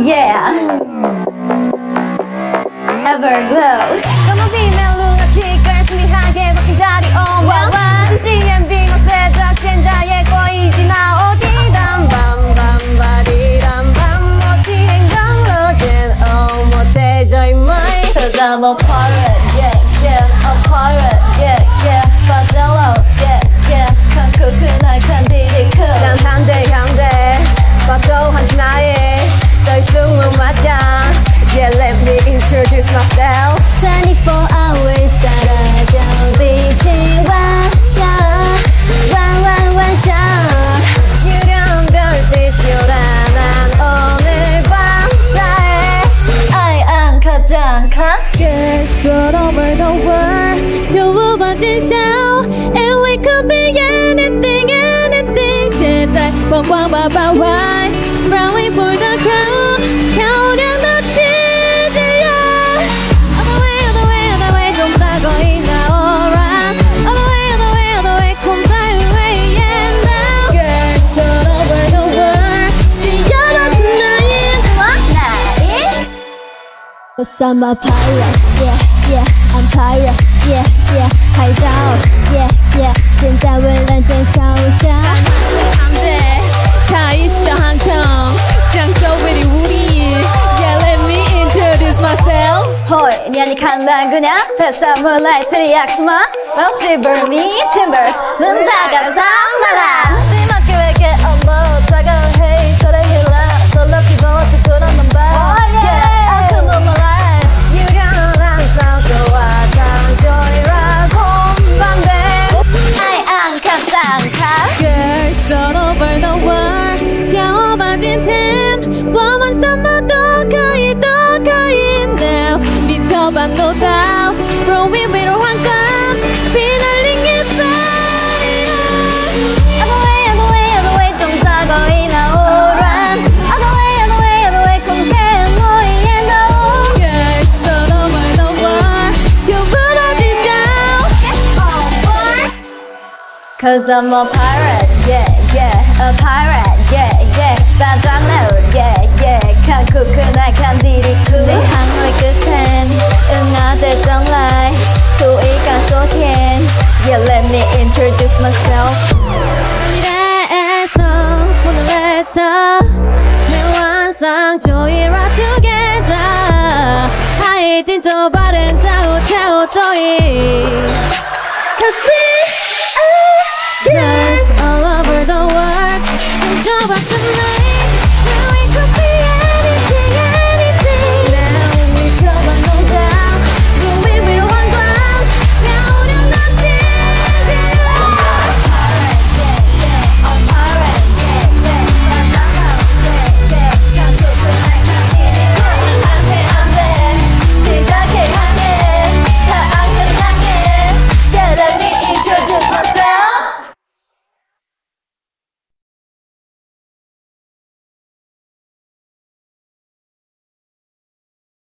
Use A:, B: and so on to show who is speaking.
A: Yeah. Everglow.
B: Come on, female lunatic girls, 미하게 바뀐 자리 오면 진지한 비명세 적진자의 꼬이지나 어디담 밤밤바리담밤 어디 행정로 된 못해져 임마이.
A: Cause I'm a pirate, yeah, yeah, a pirate, yeah, yeah. 빠져라, yeah, yeah. 칸쿠크날 칸디리크.
B: 난 한대 빠져한 나의 더 숨은 맞아. Yeah, let me introduce myself.
A: 24 hours 사라져 빛이 와셔 와와와셔.
B: 유령 별빛 요란한 오늘 밤사이
A: I am 가장
B: Girls all over the world 여우바진 show And we could be anything, anything 시작 뻥뻥빠빠와이 Rowing for the crowd 겨울연 놓치지야 Other way, other way, other way 좀 따고 있나 alright Other way, other way, other way 콤사의 way and now Girls all over the world 뛰어라 tonight
A: 나이.
B: Cause I'm a pirate, yeah, yeah, I'm pirate, yeah, yeah, 海盗 yeah, yeah, 现在为人间烧香함대 가이시죠 항청 장저 왜리 우리 Yeah, let me introduce myself
A: Hoi, 니아니 칸랑그냥 패스타물라이트리 약스마 ᴄᴅᴜᴜ timbers 문다가 상나라 심하게 왜게 업로드다가 헤이 설레길라 더 lucky but 그런 넌 봐 Yeah, I come on my life
B: 유령한 사운드 좋아 상조이라 곰밤배
A: I am 가장카
B: Girls all over the world 겨워봐진 팀 warm summer 더 가이 now 미쳐봐 no doubt Growing with a 황감 비날린 깃발이라
A: Other way, other way, other way 좀 따고 있나 오란 Other way, other way, other way 공개한 너의 너
B: Girls all over the world 여부러지죠
A: Get on board Cause I'm a pirate, yeah, yeah, a pirate, yeah, yeah. 반장로, yeah, yeah. 칸쿠크날 칸디리크 내 항로의 끝엔 응아들 정말 소이가 쏘텐 Yeah, let me introduce myself
B: 이래서 오늘 letter 대환상 조이라 together 하이진 저 바른 자우 태우 조이 Cause we are